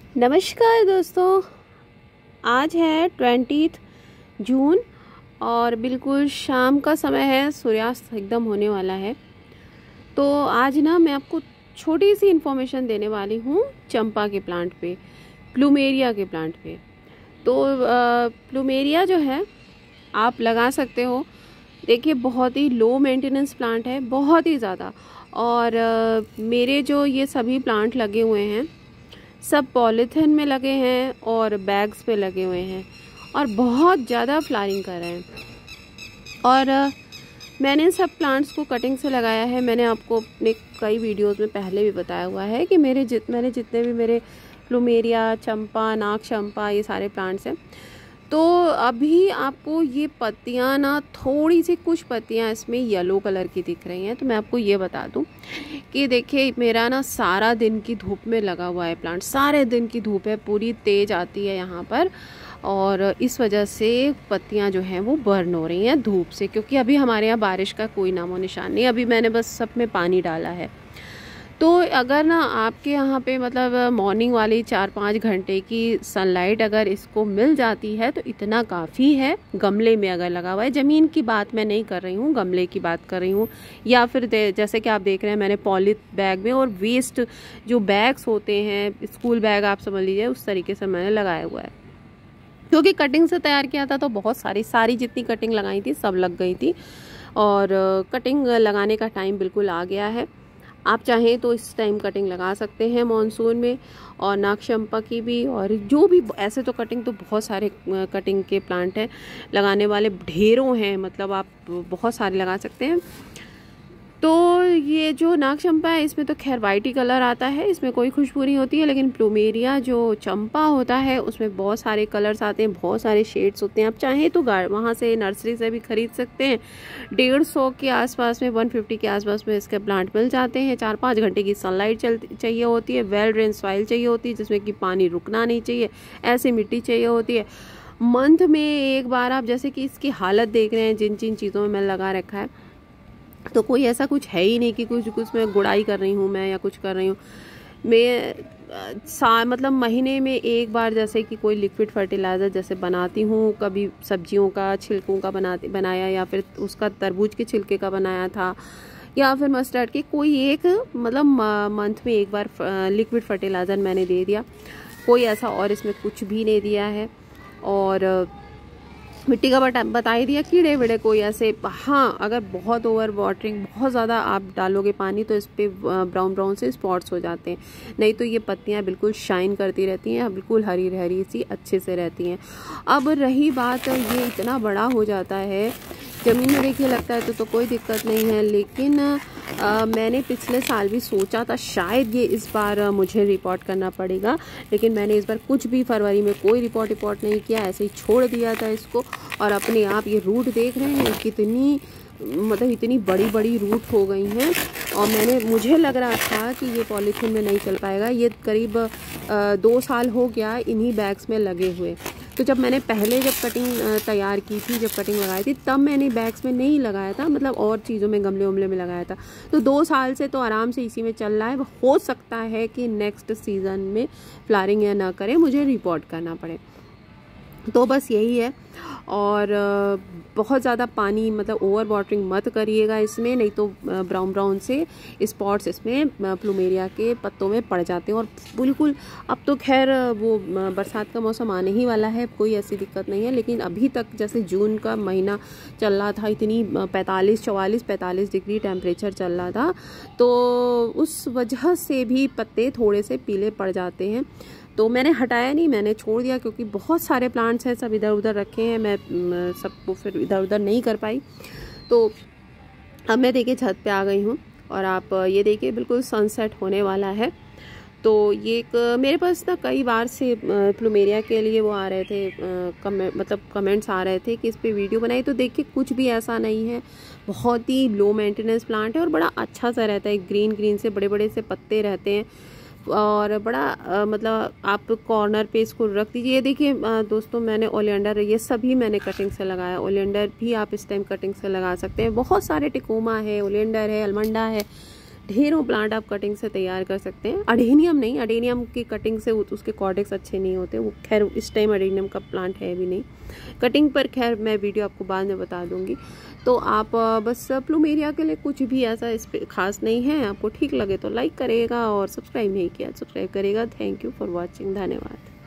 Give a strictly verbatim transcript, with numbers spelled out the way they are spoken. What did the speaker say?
नमस्कार दोस्तों, आज है ट्वेंटीथ जून और बिल्कुल शाम का समय है, सूर्यास्त एकदम होने वाला है। तो आज ना मैं आपको छोटी सी इन्फॉर्मेशन देने वाली हूँ चंपा के प्लांट पे, प्लूमेरिया के प्लांट पे। तो प्लूमेरिया जो है आप लगा सकते हो। देखिए, बहुत ही लो मेंटेनेंस प्लांट है, बहुत ही ज़्यादा। और आ, मेरे जो ये सभी प्लांट लगे हुए हैं सब पॉलीथिन में लगे हैं और बैग्स पे लगे हुए हैं और बहुत ज़्यादा फ्लावरिंग कर रहे हैं। और आ, मैंने सब प्लांट्स को कटिंग से लगाया है। मैंने आपको अपने कई वीडियोस में पहले भी बताया हुआ है कि मेरे जित मैंने जितने भी मेरे प्लूमेरिया, चंपा, नाग चंपा, ये सारे प्लांट्स हैं। तो अभी आपको ये पत्तियां ना, थोड़ी सी कुछ पत्तियां इसमें येलो कलर की दिख रही हैं। तो मैं आपको ये बता दूं कि देखिए, मेरा ना सारा दिन की धूप में लगा हुआ है प्लांट। सारे दिन की धूप है, पूरी तेज़ आती है यहाँ पर, और इस वजह से पत्तियां जो हैं वो बर्न हो रही हैं धूप से, क्योंकि अभी हमारे यहाँ बारिश का कोई नामो निशान नहीं। अभी मैंने बस सब में पानी डाला है। तो अगर ना आपके यहाँ पे मतलब मॉर्निंग वाली चार पाँच घंटे की सनलाइट अगर इसको मिल जाती है तो इतना काफ़ी है। गमले में अगर लगा हुआ है, ज़मीन की बात मैं नहीं कर रही हूँ, गमले की बात कर रही हूँ। या फिर जैसे कि आप देख रहे हैं, मैंने पॉली बैग में और वेस्ट जो बैग्स होते हैं, स्कूल बैग आप समझ लीजिए, उस तरीके से मैंने लगाया हुआ है। क्योंकि कटिंग से तैयार किया था तो बहुत सारी सारी जितनी कटिंग लगाई थी सब लग गई थी, और कटिंग लगाने का टाइम बिल्कुल आ गया है। आप चाहें तो इस टाइम कटिंग लगा सकते हैं मानसून में, और नाग चंपा की भी, और जो भी ऐसे तो कटिंग तो बहुत सारे कटिंग के प्लांट हैं, लगाने वाले ढेरों हैं, मतलब आप बहुत सारे लगा सकते हैं। तो ये जो नाग चंपा है इसमें तो खैर वाइट ही कलर आता है, इसमें कोई खुशबू नहीं होती है। लेकिन प्लूमेरिया जो चंपा होता है उसमें बहुत सारे कलर्स आते हैं, बहुत सारे शेड्स होते हैं। आप चाहें तो वहाँ से नर्सरी से भी खरीद सकते हैं। डेढ़ सौ के आसपास में, वन फिफ्टी के आसपास में इसके प्लांट मिल जाते हैं। चार पाँच घंटे की सनलाइट चाहिए होती है, वेल ड्रेन सॉइल चाहिए होती है जिसमें कि पानी रुकना नहीं चाहिए, ऐसी मिट्टी चाहिए होती है। मंथ में एक बार आप, जैसे कि इसकी हालत देख रहे हैं, जिन जिन चीज़ों में मैंने लगा रखा है, तो कोई ऐसा कुछ है ही नहीं कि कुछ कुछ मैं गुड़ाई कर रही हूँ मैं या कुछ कर रही हूँ मैं। सा मतलब महीने में एक बार जैसे कि कोई लिक्विड फर्टिलाइज़र जैसे बनाती हूँ, कभी सब्जियों का छिलकों का बनाती बनाया, या फिर उसका तरबूज के छिलके का बनाया था, या फिर मस्टर्ड के, कोई एक मतलब मंथ में एक बार लिक्विड फर्टिलाइज़र मैंने दे दिया। कोई ऐसा और इसमें कुछ भी नहीं दिया है। और मिट्टी का बता बता ही दिया, कीड़े वीड़े कोई ऐसे। हाँ, अगर बहुत ओवर वाटरिंग, बहुत ज़्यादा आप डालोगे पानी तो इस पर ब्राउन ब्राउन से स्पॉट्स हो जाते हैं। नहीं तो ये पत्तियाँ बिल्कुल शाइन करती रहती हैं, बिल्कुल हरी हरी सी अच्छे से रहती हैं। अब रही बात, ये इतना बड़ा हो जाता है ज़मीन में, देखिए लगता है तो, तो कोई दिक्कत नहीं है। लेकिन आ, मैंने पिछले साल भी सोचा था शायद ये इस बार मुझे रिपोर्ट करना पड़ेगा, लेकिन मैंने इस बार कुछ भी फरवरी में कोई रिपोर्ट रिपोर्ट नहीं किया, ऐसे ही छोड़ दिया था इसको। और अपने आप ये रूट देख रहे हैं कितनी, मतलब इतनी बड़ी बड़ी रूट हो गई हैं। और मैंने मुझे लग रहा था कि ये पॉलीथीन में नहीं चल पाएगा। ये करीब आ, दो साल हो गया इन्हीं बैग्स में लगे हुए। तो जब मैंने पहले जब कटिंग तैयार की थी, जब कटिंग लगाई थी, तब मैंने बैग्स में नहीं लगाया था, मतलब और चीज़ों में, गमले उमले में लगाया था। तो दो साल से तो आराम से इसी में चल रहा है। हो सकता है कि नेक्स्ट सीज़न में फ्लावरिंग या ना करे, मुझे रिपोर्ट करना पड़े। तो बस यही है। और बहुत ज़्यादा पानी, मतलब ओवर वाटरिंग मत करिएगा इसमें, नहीं तो ब्राउन ब्राउन से स्पॉट्स इसमें प्लूमेरिया के पत्तों में पड़ जाते हैं। और बिल्कुल, अब तो खैर वो बरसात का मौसम आने ही वाला है, कोई ऐसी दिक्कत नहीं है। लेकिन अभी तक जैसे जून का महीना चल रहा था, इतनी पैंतालीस चवालीस पैंतालीस डिग्री टेम्परेचर चल रहा था, तो उस वजह से भी पत्ते थोड़े से पीले पड़ जाते हैं। तो मैंने हटाया नहीं, मैंने छोड़ दिया, क्योंकि बहुत सारे प्लांट्स हैं, सब इधर उधर रखे हैं, मैं सबको फिर इधर उधर नहीं कर पाई। तो अब मैं देखिए छत पे आ गई हूँ, और आप ये देखिए बिल्कुल सनसेट होने वाला है। तो ये एक मेरे पास ना कई बार से प्लूमेरिया के लिए वो आ रहे थे, कमेंट मतलब कमेंट्स आ रहे थे कि इस पर वीडियो बनाई। तो देखिए कुछ भी ऐसा नहीं है, बहुत ही लो मेंटेनेंस प्लांट है और बड़ा अच्छा सा रहता है। ग्रीन ग्रीन से बड़े बड़े से पत्ते रहते हैं, और बड़ा आ, मतलब आप कॉर्नर पे इसको रख दीजिए। ये देखिए दोस्तों, मैंने ओलियंडर, ये सभी मैंने कटिंग से लगाया। ओलियंडर भी आप इस टाइम कटिंग से लगा सकते हैं। बहुत सारे टिकोमा है, ओलियंडर है, अलमंडा है, ढेरों प्लांट आप कटिंग से तैयार कर सकते हैं। अडेनियम नहीं, अडेनियम की कटिंग से उसके कॉर्डेक्स अच्छे नहीं होते, वो खैर इस टाइम अडेनियम का प्लांट है भी नहीं कटिंग पर, खैर मैं वीडियो आपको बाद में बता दूंगी। तो आप बस प्लूमेरिया के लिए कुछ भी ऐसा इस पे खास नहीं है, आपको ठीक लगे तो लाइक करेगा और सब्सक्राइब नहीं किया सब्सक्राइब करेगा। थैंक यू फॉर वॉचिंग, धन्यवाद।